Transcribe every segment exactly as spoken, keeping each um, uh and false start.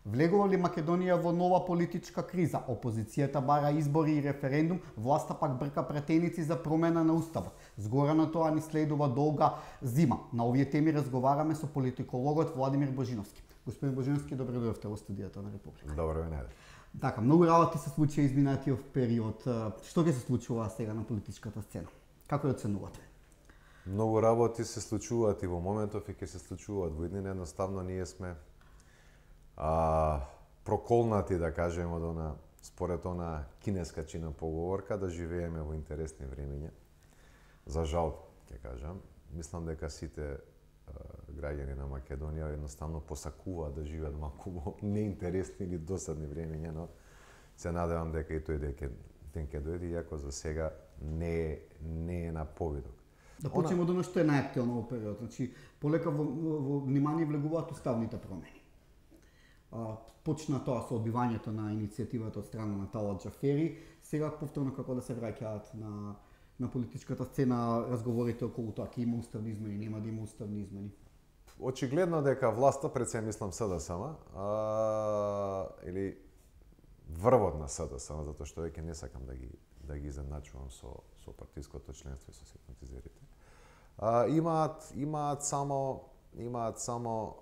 Влегува ли Македонија во нова политичка криза? Опозицијата бара избори и референдум, власта пак брка пратеници за промена на уставот. Згора на тоа ни следува долга зима. На овие теми разговараме со политикологот Владимир Божиновски. Господин Божиновски, добро дојдовте во студијата на Република. Добро ве најде. Така, многу работи се случија изминатиот период. Што ќе се случува сега на политичката сцена? Како ја оценувате? Многу работи се случуваат и во моментов и ќе се случуваат во иднина. Едноставно ние сме а, проколнати, да кажеме, од она, според она кинеска чина поговорка, да живееме во интересни времиња. За жал, ќе кажам, мислам дека сите а, граѓани на Македонија едноставно посакуваат да живеат малку во неинтересни или досадни времиња, но се надевам дека и тој ден ќе дојде, иако за сега не е, не е на повидок. Да почнеме од оно што е најактуелно во период. Значи, полека во, во внимание влегуваат уставните промени. А, почна тоа со одбивањето на иницијативата од страна на Талат Џафери. Сега повторно како да се враќаат на на политичката сцена разговорите околу тоа ќе има уставни измени, нема да има уставни измени. Очигледно дека власта, пред се мислам СДСМ, а, или врвот на СДСМ, затоа што веќе не сакам да ги да ги изедначувам со со партиското членство и со симпатизерите. А, имаат имаат само имаат само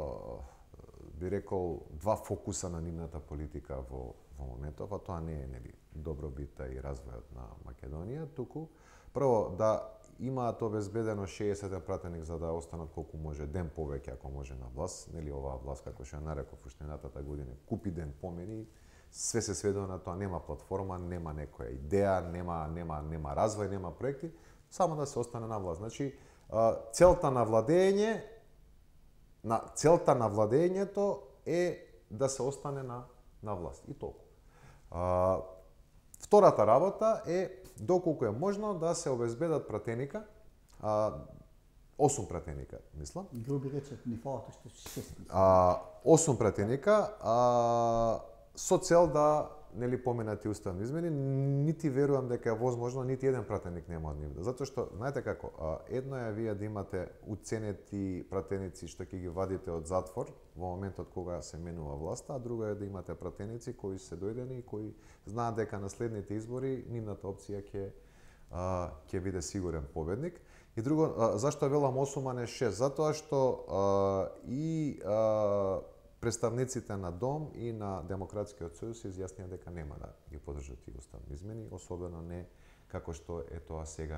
а, би рекол два фокуса на нивната политика во во моментов, а тоа не е нели добробита и развојот на Македонија, туку прво да имаат обезбедено шеесет пратеник за да останат колку може ден повеќе ако може на власт, нели оваа власт како што ја нареков уште минатата година, купи ден помени. Све се сведува на тоа, нема платформа, нема некоја идеја, нема нема нема развој, нема проекти, само да се остане на власт. Значи, целта на владење на целта на владењето е да се остане на на власт и толку. А, втората работа е доколку е можно да се обезбедат пратеника, а, осум пратеника, мислам. Груби рече, ни фалат уште шест. А, осум пратеника, а, со цел да нели поменати уставни измени, нити верувам дека е возможно, нити еден пратеник нема од нив. Затоа што, знаете како, а, едно е вие да имате уценети пратеници што ќе ги вадите од затвор во моментот кога се менува власта, а друго е да имате пратеници кои се дојдени и кои знаат дека на следните избори нивната опција ќе а, ќе биде сигурен победник. И друго, а, зашто велам осум а не шест? Затоа што а, и а, представниците на Дом и на Демократскиот сојуз се изјаснија дека нема да ги поддржат тие уставни измени, особено не како што е тоа сега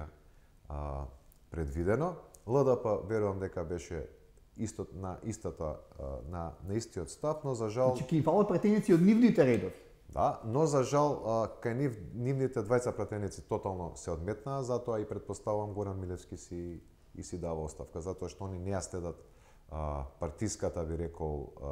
а, предвидено. ЛДП верувам дека беше исто на истата на на истиот став, но за жал Значи ќе фалат пратеници од нивните редови. Да, но за жал кај нив нивните двајца пратеници тотално се одметнаа, затоа и предпоставувам Горан Милевски си и си дава оставка, затоа што они не ја следат а, партиската, би рекол, а,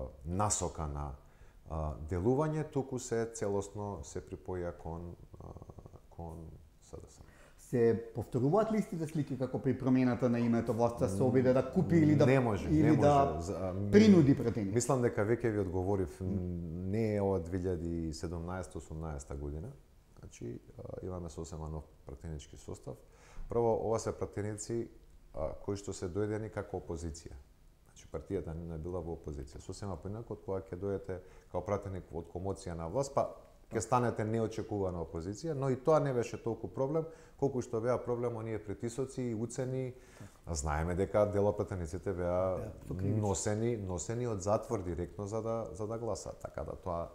насока на а, делување, туку се целосно се припоја кон а, кон СДСМ. Се повторуваат ли истите слики како при промената на името, власта се обиде да купи или да не може, или не може. да За, принуди пратеници? Мислам дека веќе ви одговорив, не е ова две илјади и седумнаесета осумнаесета година. Значи имаме сосема нов пратенички состав. Прво, ова се пратеници а, кои што се дојдени како опозиција. Значи партијата не била во опозиција. Сосема поинаку од кога ќе дојдете како пратеник од комоција на власт, па ќе станете неочекувана опозиција, но и тоа не беше толку проблем, колку што беа проблем оние притисоци и уцени. Знаеме дека дел од пратениците беа носени, носени од затвор директно за да за да гласаат, така да тоа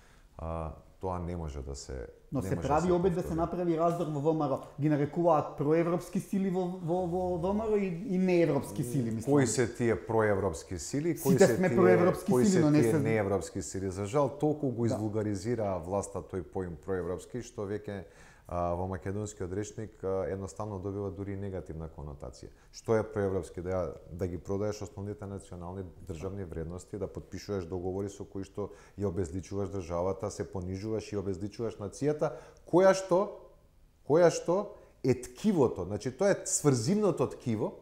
а, тоа не може да се Но не се може прави да се обид да се повтори. направи раздор во ВМРО. Ги нарекуваат проевропски сили во во во ВМРО и, и неевропски сили, мислам. Кои се тие проевропски сили, кои Сите се сме тие проевропски кои сили, се но не тие се неевропски сили. За жал толку го Да. извулгаризираа власта тој поим проевропски што веќе а, во македонскиот речник а, едноставно добива дури негативна конотација. Што е проевропски? Да, ја- да ги продаеш основните национални државни вредности, да подпишуваш договори со кои што ја обезличуваш државата, се понижуваш и обезличуваш нацијата, која што која што е ткивото, значи тоа е сврзивното ткиво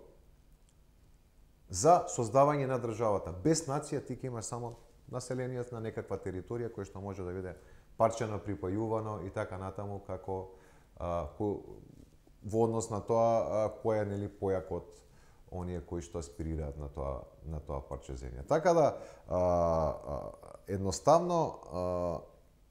за создавање на државата. Без нација ти ќе имаш само население на некаква територија која што може да биде парчено припајувано и така натаму како а, ко, во однос на тоа а, кој е нели појак од оние кои што аспирираат на тоа на тоа парче земја. Така да а, а, едноставно а,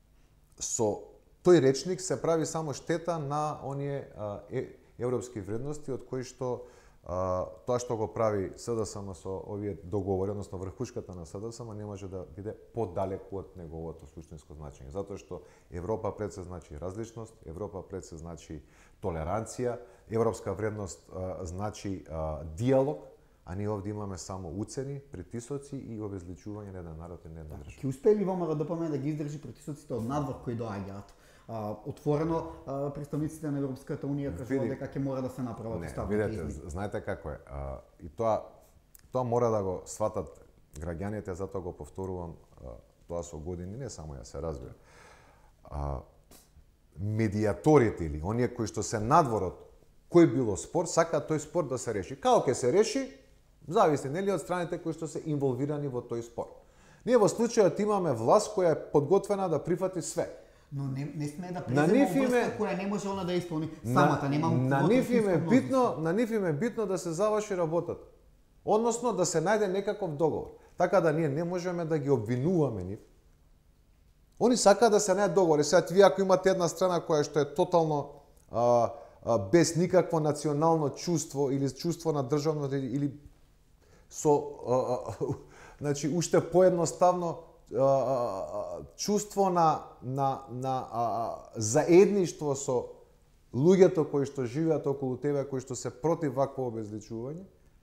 со тој речник се прави само штета на оние а, е, европски вредности од кои што а, тоа што го прави СДСМ со овие договори, односно врхушката на СДСМ не може да биде подалеку од неговото суштинско значење, затоа што Европа пред се значи различност, Европа пред се значи толеранција, европска вредност а, значи а, диалог, а ние овде имаме само уцени, притисоци и обезличување на еден народ и на една држава. Ќе успее ли ВМРО-ДПМН да ги издржи притисоците од надвор кои доаѓаат? А, отворено а, представниците на Европската унија кажуваат дека ќе мора да се направат уставните измени. измени. Знаете како е, а, и тоа тоа мора да го сватат граѓаните, затоа го повторувам, а, тоа со години, не само ја се разбира. А, медиаторите или оние кои што се надвор од кој било спор, сакаат тој спор да се реши. Како ќе се реши, зависи нели од страните кои што се инволвирани во тој спор. Ние во случајот имаме власт која е подготвена да прифати све. Но не, не сме да На нив преземе име- област која не може она да исполни самата, немам на нив им е мнозинство. битно, на нив им е битно да се заврши работата. Односно да се најде некаков договор. Така да ние не можеме да ги обвинуваме нив. Они сакаат да се најде договор. И сега вие ако имате една страна која што е тотално а, а, без никакво национално чувство или чувство на државност или, или со а, а, значи уште поедноставно а, а, чувство на на на а, заедништво со луѓето кои што живеат околу тебе, кои што се против вакво обезличување,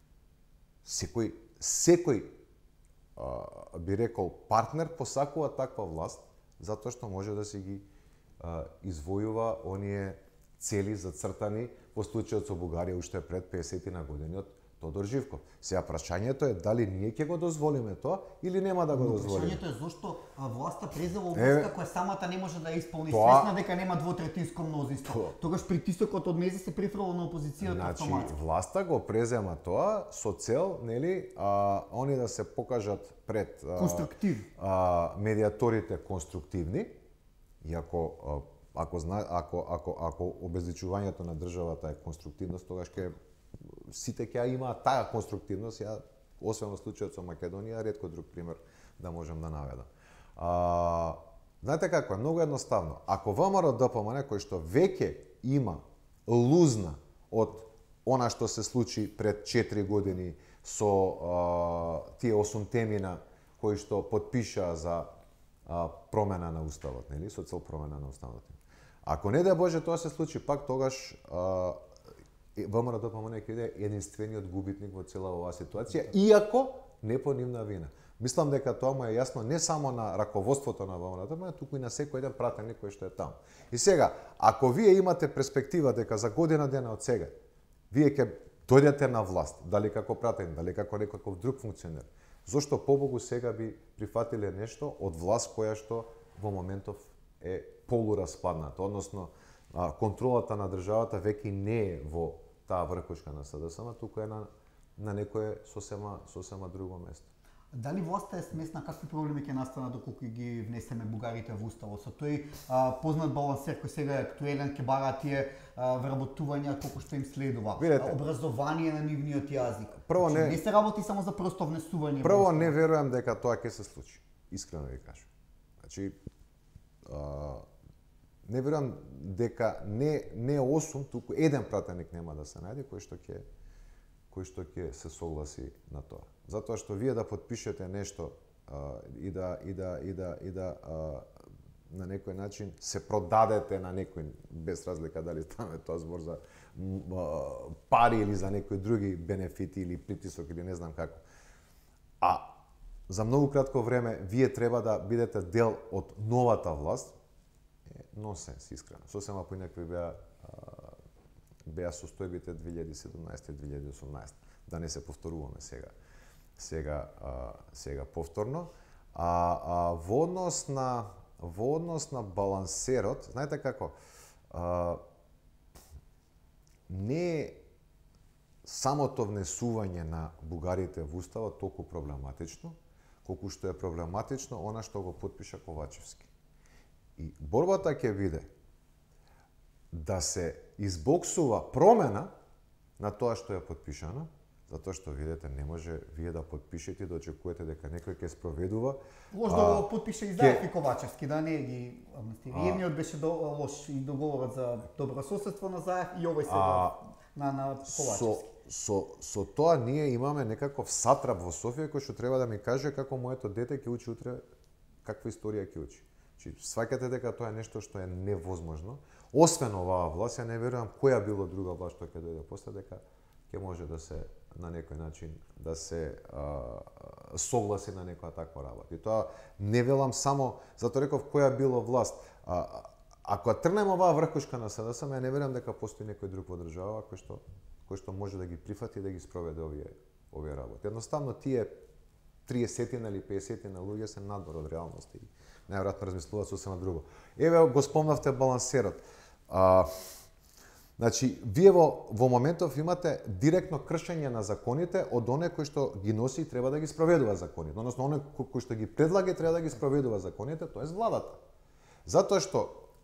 секој секој а, би рекол партнер посакува таква власт затоа што може да си ги а, извојува оние цели зацртани во случајот со Бугарија уште пред песетина на години од Тодор Живков. Сега прашањето е дали ние ќе го дозволиме тоа или нема да го Но дозволиме. прашањето е зошто а, власта презела Е, област која самата не може да ја исполни, тоа- свесна дека нема двотретинско мнозинство. Тоа- Тогаш притисокот од мези се префрло на опозицијата Значи, автоматски. власта го презема тоа со цел, нели, а, они да се покажат пред а, Конструктив. а, медиаторите конструктивни, иако а, ако зна, ако ако ако обезличувањето на државата е конструктивност, тогаш ќе сите ќе ја имаат таа конструктивност, ја освен во случајот со Македонија, ретко друг пример да можам да наведам. А, знаете како е, многу едноставно. Ако ВМРО-ДПМН кој што веќе има лузна од она што се случи пред четири години со а, тие осум темина кои што потпишаа за а, промена на уставот, нели, со цел промена на уставот. Ако не да Боже тоа се случи пак, тогаш а, ВМРО-ДПМН ќе биде единствениот губитник во цела оваа ситуација, иако не по нивна вина. Мислам дека тоа му е јасно не само на раководството на ВМРО-ДПМН, туку и на секој еден пратеник кој што е таму. И сега, ако вие имате перспектива дека за година дена од сега вие ќе дојдете на власт, дали како пратеник, дали како некаков друг функционер, зошто побогу сега би прифатиле нешто од власт која што во моментов е полураспадната, односно а, контролата на државата веќе не е во таа врхушка на СДСМ, туку е на на некое сосема сосема друго место. Дали власта е смесна, какви проблеми ќе настанат доколку ги внесеме бугарите во уставот? Со тој а, познат балансер кој сега е актуелен, ќе бараат тие а, вработувања колку што им следува. Видете. А, образование на нивниот јазик. Прво Значи, не- не се работи само за просто внесување. во Прво уставот. не верувам дека тоа ќе се случи. Искрено ви кажам. Значи а, не верувам дека не не осум, туку еден пратеник нема да се најде кој што ќе кој што ќе се согласи на тоа. Затоа што вие да потпишете нешто а, и да и да и да и да а, на некој начин се продадете на некој, без разлика дали стане тоа збор за м, а, пари или за некои други бенефити или притисок или не знам како. А за многу кратко време вие треба да бидете дел од новата власт, е нонсенс, искрено. Сосема поинакви беа а, беа состојбите две илјади и седумнаесета и две илјади и осумнаесета. Да не се повторуваме сега. Сега а, сега повторно. А, а во однос на во однос на балансерот, знаете како, а, не е самото внесување на бугарите во уставот толку проблематично, колку што е проблематично она што го потпиша Ковачевски. И борбата ќе биде да се избоксува промена на тоа што е потпишано, Затоа што видите не може вие да подпишете и да очекувате дека некој ќе спроведува. Лош да го подпише и Заев и Ковачевски, да не ги амнестира. Едниот беше до, лош и договорот за добро соседство на Заев и овој сега на на Ковачевски. Со, со со тоа ние имаме некаков сатрап во Софија кој што треба да ми каже како моето дете ќе учи утре каква историја ќе учи. Значи сваќате дека тоа е нешто што е невозможно. Освен оваа власт, ја не верувам која било друга власт што ќе дојде после дека ќе може да се на некој начин да се а, согласи на некоја таква работа. И тоа не велам само, затоа реков која било власт. А, ако трнем оваа врхушка на СДСМ, ја не верувам дека постои некој друг во држава кој што кој што може да ги прифати и да ги спроведе овие овие работи. Едноставно тие триесетина или пеесетина луѓе се надвор од реалноста и најверојатно размислуваат сосема друго. Еве го спомнавте балансерот. А, Значи, вие во, во моментов имате директно кршење на законите од оне кој што ги носи и треба да ги спроведува законите. Односно, оне кој што ги предлага и треба да ги спроведува законите, тоа е владата. Затоа што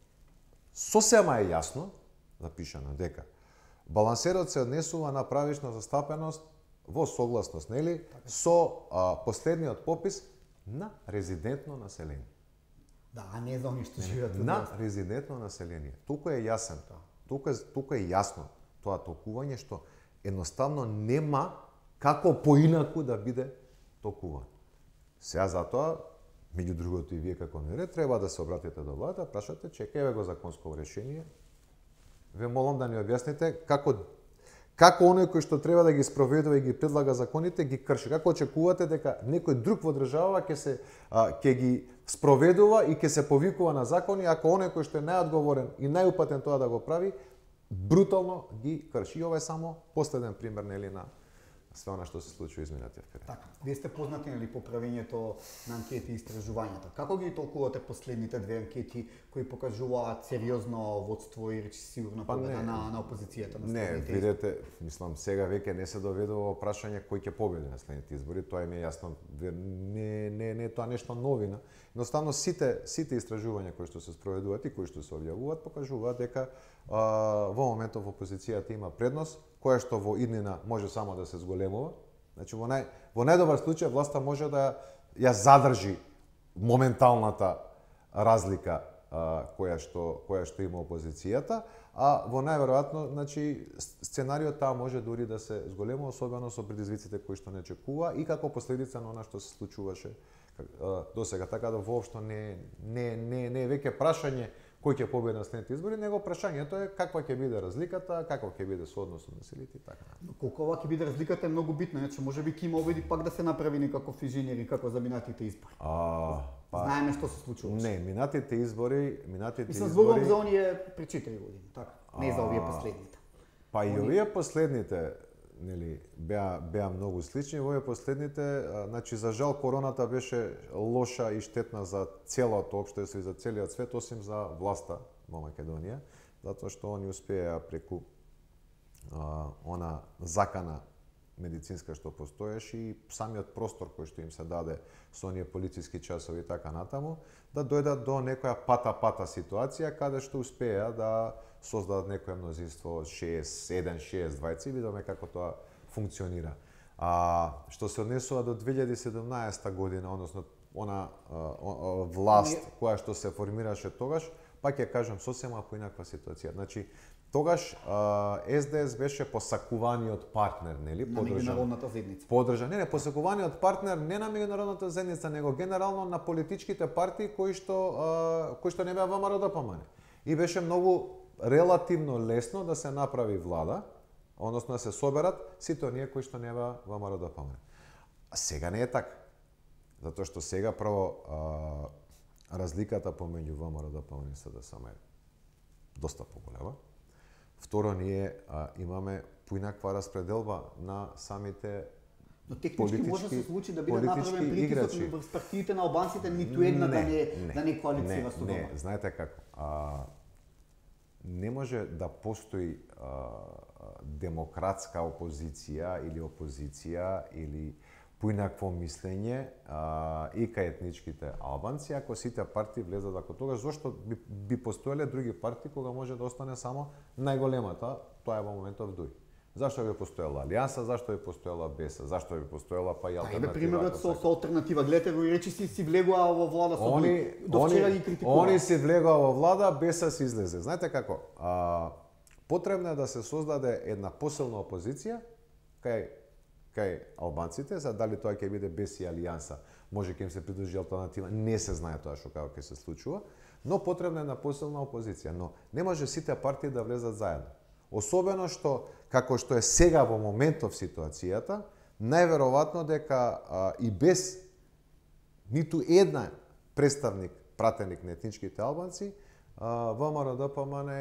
сосема е јасно, запишано дека, балансерот се однесува на правишна застапеност во согласност, нели, со а, последниот попис на резидентно население. Да, а не за оние што живеат на резидентно население. Туку е јасен тоа. Тука, тука е јасно тоа толкување што едноставно нема како поинаку да биде толкуван. Сега затоа, меѓу другото и вие како НР, треба да се обратите до владата, прашате, чекајте го законско решение. Ве молам да ни објасните како како оној кој што треба да ги спроведува и ги предлага законите ги крши. Како очекувате дека некој друг во држава ќе се а, ќе ги спроведува и ќе се повикува на закони, ако оној кој што е најодговорен и најупатен тоа да го прави, брутално ги крши. И ова е само последен пример, нели, на све она што се случува изминатиот период. Така, вие сте познати, нели, по правењето на анкети и истражувањата. Како ги толкувате последните две анкети кои покажуваат сериозно водство и речи сигурно па победа не, на, на опозицијата на Не, следните видете, мислам сега веќе не се доведува во прашање кој ќе победи на следните избори, тоа ми е јасно. Не не не е тоа нешто новина. Едноставно сите сите истражувања кои што се спроведуваат и кои што се објавуваат покажуваат дека а, во моментов опозицијата има предност, која што во иднина може само да се зголемува. Значи во нај во најдобар случај власта може да ја задржи моменталната разлика а, која што која што има опозицијата, а во најверојатно, значи сценариот таа може дури да се зголемува, особено со предизвиците кои што не очекува и како последица на она што се случуваше до сега, така да воопшто не не не не е веќе прашање кој ќе победи на следните избори, него прашањето е каква ќе биде разликата, како ќе биде соодносот на силите и така. Но колку ова ќе биде разликата е многу битна, иначе можеби ќе има обиди пак да се направи некаков инженери како за минатите избори. А, па, знаеме што се случува. Не, минатите избори, минатите Мислам, избори. зборувам за оние пред четири години, така. Не за овие последните. Па и овие последните, нели, беа беа многу слични, во овие последните, а, значи за жал короната беше лоша и штетна за целото општество и за целиот свет, осим за власта во Македонија, затоа што они успеа преку а, она закана медицинска што постоеше и самиот простор кој што им се даде со оние полициски часови и така натаму, да дојдат до некоја пата-пата ситуација каде што успеа да создадат некое мнозинство од шест еден шест двајца и видиме како тоа функционира. А што се однесува до две илјади и седумнаесета година, односно она а, а, власт која што се формираше тогаш, пак ќе кажам сосема поинаква ситуација. Значи тогаш а, С Д С беше посакуваниот партнер, нели, на меѓународната заедница. Подржан, не, не, посакуваниот партнер не на меѓународната заедница, него генерално на политичките партии кои што а, кои што не беа ВМРО Д П М Н. И беше многу релативно лесно да се направи влада, односно да се соберат сите оние кои што не беа ВМРО Д П М Н. А сега не е така. Затоа што сега прво а, разликата помеѓу ВМРО Д П М Н и С Д С М е доста поголема. Второ, ние а, имаме поинаква распределба на самите Но технички може да се случи да биде направен притисок врз партиите на албанците, ниту една да не, не да не коалиција со Не, знаете како? А, не може да постои а, демократска опозиција или опозиција или поинакво мислење а, и кај етничките албанци, ако сите партии влезат ако тогаш, зошто би, би постоеле други партии кога може да остане само најголемата, тоа е во моментов Д У И. Зашто би постоела Алијанса, зашто би постоела БЕСА, зашто би постоела па и Ајде алтернатива. примерот со, со алтернатива. Гледате го и речи си си влегува во влада со Они, до вчера они, ги критикува. они си влегува во влада, БЕСА си излезе. Знаете како? А, потребно е да се создаде една посилна опозиција кај кај албанците, за дали тоа ќе биде БЕСА и Алијанса, може ќе им се придружи алтернатива, не се знае тоа што како ќе се случува, но потребна е една посилна опозиција, но не може сите партии да влезат заедно. Особено што како што е сега во моментов ситуацијата, најверојатно дека а, и без ниту една представник, пратеник на етничките албанци, ВМРО Д П М Н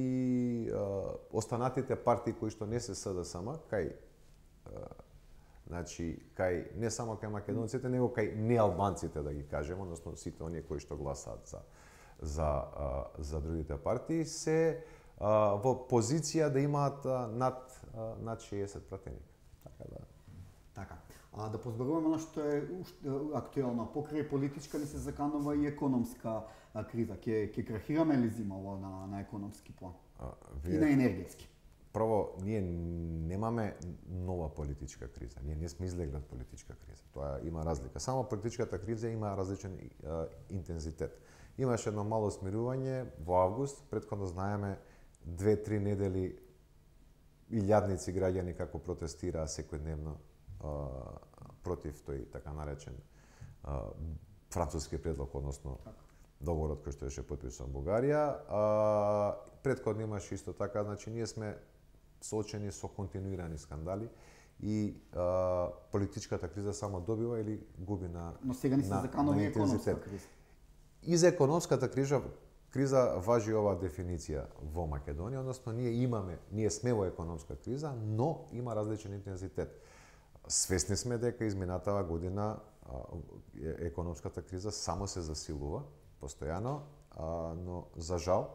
и а, останатите партии кои што не се СДСМ, кај а, значи кај не само кај македонците, него кај неалбанците да ги кажеме, односно сите оние кои што гласаат за за а, за другите партии се а, во позиција да имаат а, над а, над шеесет пратеника. Така да. Така. А да позборуваме на што е актуелно, покрај политичка ни се заканува и економска а, криза. Ќе ќе крахираме ли зимава на на економски план? А, вие... И на енергетски. Прво, ние немаме нова политичка криза. Ние не сме излегли од политичка криза. Тоа има разлика. Само политичката криза има различен а, интензитет. Имаше едно мало смирување во август, претходно знаеме две-три недели илјадници граѓани како протестираа секојдневно а, против тој така наречен а, француски предлог, односно договорот кој што беше потписан Бугарија. А, претходно имаше исто така, значи ние сме соочени со континуирани скандали и а, политичката криза само добива или губи на Но сега ни се заканува и економска криза. И за економската криза криза важи оваа дефиниција во Македонија, односно ние имаме, ние сме во економска криза, но има различен интензитет. Свесни сме дека изминатава година а, економската криза само се засилува постојано, а, но за жал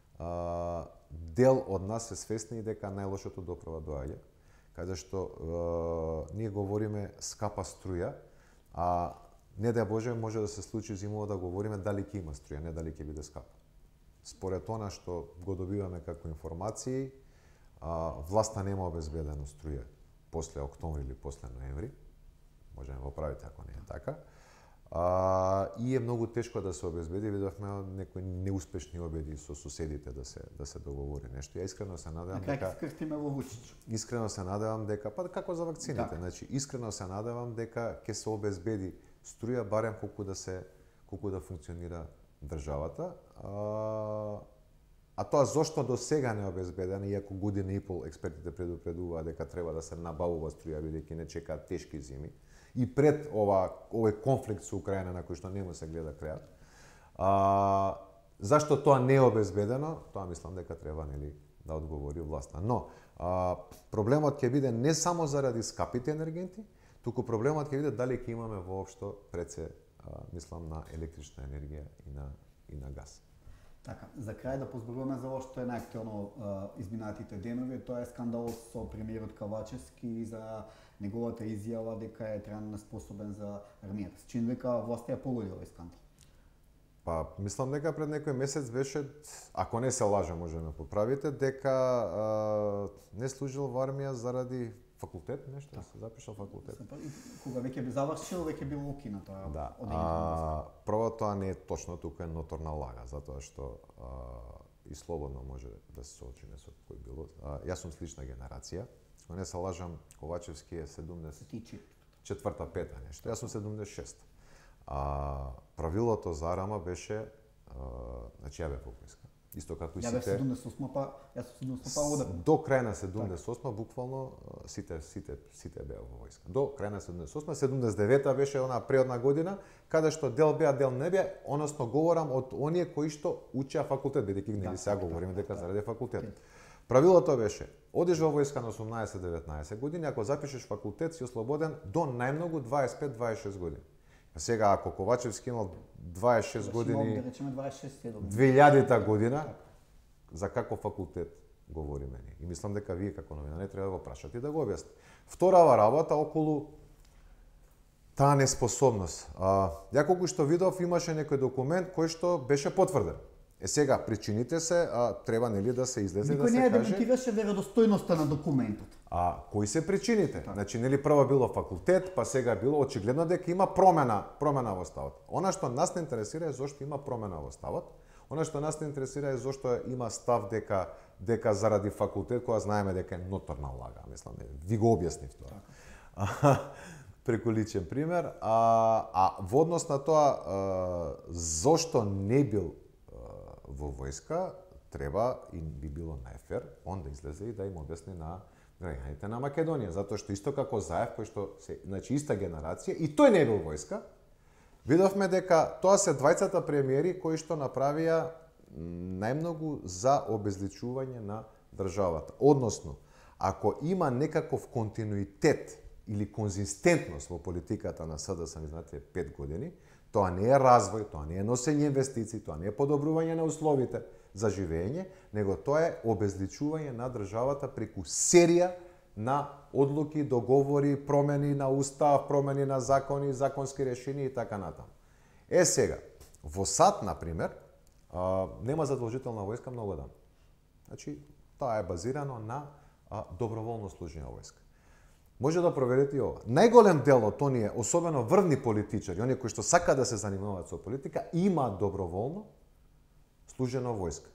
а, дел од нас се свесни дека најлошото доправа доаѓа, каде што а, ние говориме скапа струја, а не да Боже може да се случи зимово да говориме дали ќе има струја, не дали ќе биде скапа. Според она што го добиваме како информации, а, власта нема обезбедено струја после октомври или после ноември, може да го правите ако не е така. А, и е многу тешко да се обезбеди, видовме некои неуспешни обеди со соседите да се да се договори нешто. Ја искрено се надевам дека дека скртиме во Вучич. Искрено се надевам дека па како за вакцините, да. Значи искрено се надевам дека ќе се обезбеди струја барем колку да се колку да функционира државата. А, а тоа зошто до сега не е обезбедено, иако година и пол експертите предупредуваат дека треба да се набавува струја бидејќи не чекаат тешки зими. И пред ова овој конфликт со Украина на кој што не му се гледа крајот. А, зашто тоа не е обезбедено? Тоа мислам дека треба нели да одговори власта. Но а, проблемот ќе биде не само заради скапите енергенти, туку проблемот ќе биде дали ќе имаме воопшто пред се а, мислам на електрична енергија и на и на газ. Така, за крај да позборуваме за ова што е најактуелно изминатите денови, тоа е скандалот со премиерот Кавачевски и за неговата изјава дека е трайно неспособен за армијата. Се чини дека власта ја погоди овој скандал. Па, мислам дека пред некој месец беше, ако не се лаже, може да ме поправите, дека а, не служил во армија заради факултет, нешто, да се запишал факултет. Кога веќе би завршил, веќе бил укина тоа. Да. А, прво тоа не е точно, туку е ноторна лага, затоа што а, и слободно може да се соочиме со кој било. А, јас сум слична генерација. Ако не се лажам, Ковачевски е седумдесет и четврта, пета нешто. Јас сум седумдесет и шеста. А правилото за Арама беше, а, значи ја бев во војска. Исто како и сите. Ја бев седумдесет и осма, па јас сум седумдесет и осма, па одам. До крај на седумдесет и осма буквално сите сите сите беа во војска. До крај на седумдесет и осма, седумдесет и девета беше она преодна година каде што дел беа, дел не беа, односно говорам од оние кои што учеа факултет, бидејќи нели да, сега говориме дека да, заради факултет. Да. Правилото беше: одиш во војска на осумнаесет-деветнаесет години, ако запишеш факултет си ослободен до најмногу дваесет и пет дваесет и шест години. А сега ако Ковачевски имал дваесет и шест години, да речеме дваесет и шест две илјадета година, за каков факултет говориме ни? И мислам дека вие како новина не треба да го прашате и да го објасните. Вторава работа околу таа неспособност. А, ја колку што видов имаше некој документ кој што беше потврден. Е сега причините се, а, треба нели да се излезе Никој да се не ја каже. демонтираше веродостојноста на документот. А кои се причините? Значи нели прво било факултет, па сега било очигледно дека има промена, промена во ставот. Она што нас не интересира е зошто има промена во ставот. Она што нас не интересира е зошто има став дека дека заради факултет, која знаеме дека е ноторна лага, мислам, ви го објаснив тоа. А, преку личен пример, а, а во однос на тоа а, зошто не бил а, во војска, треба и би било најфер он да излезе и да им објасни на граѓаните на Македонија, затоа што исто како Заев, кој што се, значи иста генерација, и тој не бил војска, видовме дека тоа се двајцата премиери кои што направија најмногу за обезличување на државата. Односно, ако има некаков континуитет или конзистентност во политиката на СДСМ изминатите пет години, тоа не е развој, тоа не е носење инвестиции, тоа не е подобрување на условите за живење, него тоа е обезличување на државата преку серија на одлуки, договори, промени на устав, промени на закони, законски решения и така натаму. Е сега, во САД, например, а, нема задолжителна војска многу дам. Значи, тоа е базирано на а, доброволно служење во војска. Може да проверите и ова. Најголем дел од оние, особено врвни политичари, оние кои што сакаат да се занимаваат со политика, имаат доброволно служено војска.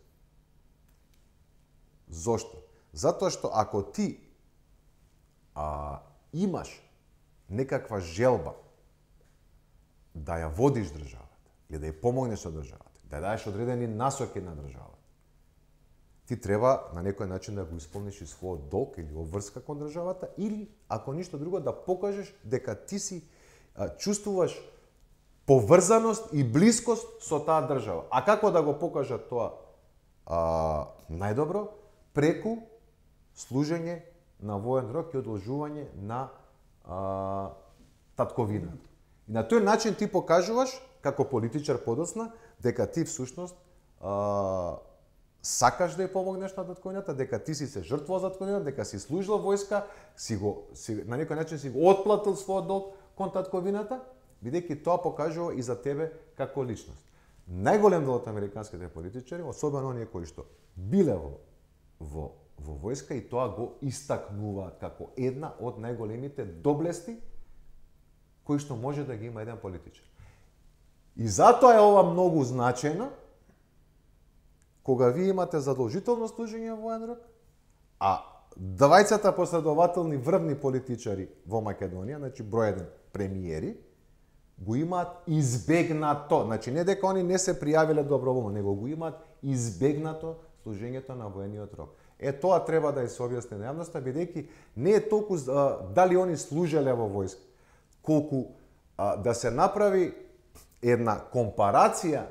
Зошто? Затоа што ако ти а, имаш некаква желба да ја водиш државата, или да ја помогнеш на државата, да ја даеш одредени насоки на државата, ти треба на некој начин да го исполниш и својот долг или обврска кон државата, или, ако ништо друго, да покажеш дека ти си а, чувствуваш поврзаност и блискост со таа држава. А како да го покажат тоа а, најдобро? Преку служење на воен рок и одолжување на а, татковината. И на тој начин ти покажуваш, како политичар подоцна, дека ти всушност а, сакаш да ја помогнеш на татковината, дека ти си се жртвувал за татковината, дека си служил војска, си го, си, на некој начин си го отплатил својот долг кон татковината, бидејќи тоа покажува и за тебе како личност. Најголем дел од американските политичари, особено оние кои што биле во во во војска, и тоа го истакнуваат како една од најголемите доблести кои што може да ги има еден политичар. И затоа е ова многу значајно кога ви имате задолжително служење во воен рок, а двајцата последователни врвни политичари во Македонија, значи број еден премиери, го имаат избегнато, значи не дека они не се пријавиле доброволно, него го имаат избегнато служењето на воениот рок. Е, тоа треба да ја се објасни на јавноста, бидејќи не е толку а, дали они служеле во војска, колку а, да се направи една компарација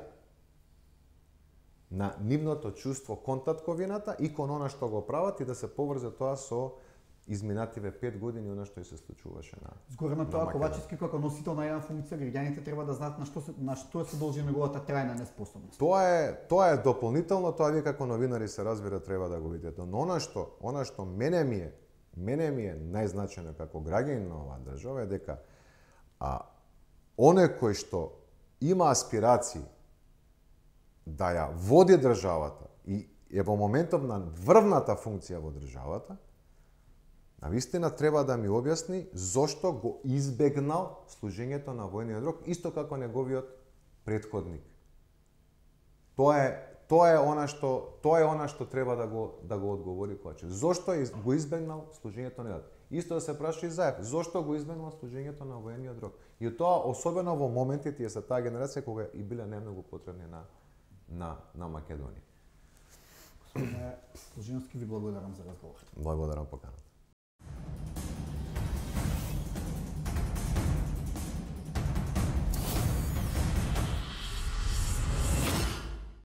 на нивното чувство кон татковината и кон она што го прават, и да се поврзе тоа со изминативе пет години она што и се случуваше на Згоре на тоа, Ковачевски како носител на една функција, граѓаните треба да знаат на што се на што се должи неговата трајна неспособност. Тоа е тоа е дополнително, тоа вие како новинари се разбира треба да го видите. Но она што она што мене ми е мене ми е најзначајно како граѓанин на оваа држава е дека а оној кој што има аспирации да ја води државата и е во моментов на врвната функција во државата, навистина треба да ми објасни зошто го избегнал служењето на војниот рок, исто како неговиот претходник. Тоа е тоа е она што тоа е она што треба да го да го одговори Ковачев. Зошто го избегнал служењето на рок? Исто да се праша и Заев, зошто го избегнал служењето на војниот рок? И тоа особено во моментите за таа генерација кога и биле најмногу потребни на на на Македонија. Господине Ложиновски, ви благодарам за разговор. Благодарам поканата.